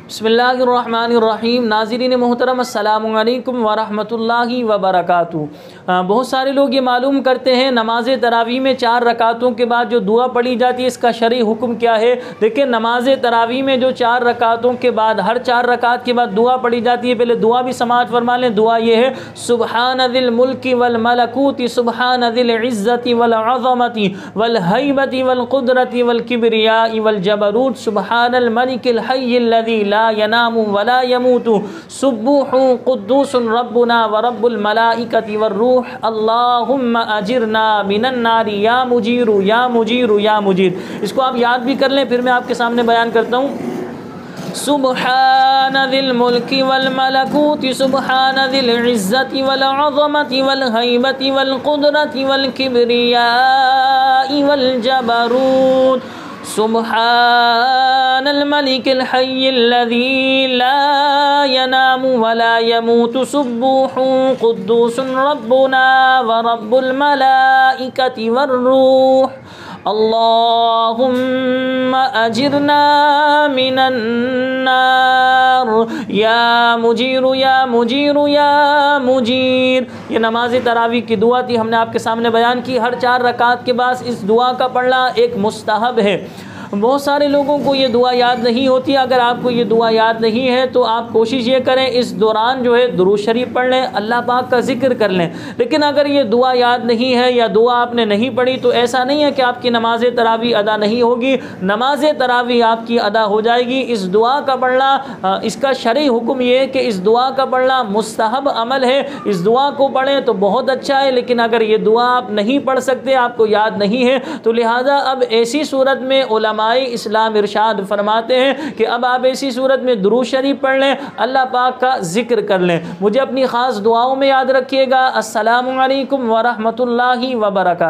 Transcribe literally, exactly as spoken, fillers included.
بسم اللہ الرحمن الرحیم۔ ناظرین محترم السلام علیکم ورحمۃ اللہ وبرکاتہ۔ بہت سارے لوگ یہ معلوم کرتے ہیں نماز تراویح میں چار رکعتوں کے بعد جو دعا پڑھی جاتی ہے اس کا شرعی حکم کیا ہے۔ دیکھیں نماز تراویح میں جو چار رکعتوں کے بعد ہر چار رکعت کے بعد دعا پڑھی جاتی ہے، پہلے دعا بھی سماعت فرما لیں۔ دعا یہ ہے سبحان ذی الملک والملکوت سبحان ذی العزت والعظمت والہیبت والقدرت والکبریاء والجبروت سبحان الملک الحی الذی لا ینام ولا یموت سبوح قدوس ربنا ورب الملائکۃ والروح اللہم اجرنا من النار یا مجیر یا مجیر یا مجیر۔ اس کو آپ یاد بھی کر لیں، پھر میں آپ کے سامنے بیان کرتا ہوں۔ سبحان ذی الملک والملکوت سبحان ذی العزت والعظمت والہیبت والقدرت والکبریاء والجبروت سبحان الملک الحی الذی لا ینام ولا یموت سبوح قدوس ربنا ورب الملائکۃ والروح اللہم اجرنا من النار یا مجیر یا مجیر یا مجیر۔ یہ نماز تراویح کی دعا تھی، ہم نے آپ کے سامنے بیان کی۔ ہر چار رکعت کے بعد اس دعا کا پڑھنا ایک مستحب ہے۔ بہت سارے لوگوں کو یہ دعا یاد نہیں ہوتی۔ اگر آپ کو یہ دعا یاد نہیں ہے تو آپ کوشش یہ کریں اس دوران جو ہے درود شریف پڑھ لیں، اللہ پاک کا ذکر کر لیں۔ لیکن اگر یہ دعا یاد نہیں ہے یا دعا آپ نے نہیں پڑھی تو ایسا نہیں ہے کہ آپ کی نماز تراویح ادا نہیں ہوگی، نماز تراویح آپ کی ادا ہو جائے گی۔ اس دعا کا پڑھنا، اس کا شرعی حکم یہ ہے کہ اس دعا کا پڑھنا مستحب عمل ہے۔ اس دعا کو پڑھیں تو بہت اچھا ہے، لیکن اگر یہ دعا آپ نہیں پڑھ سکتے، آپ کو یاد نہیں ہے، تو لہٰذا اب ایسی صورت میں علماء اسلام ارشاد فرماتے ہیں کہ اب آپ ایسی صورت میں درود شریف پڑھ لیں، اللہ پاک کا ذکر کر لیں۔ مجھے اپنی خاص دعاؤں میں یاد رکھیے گا۔ السلام علیکم ورحمۃ اللہ وبرکاتہ۔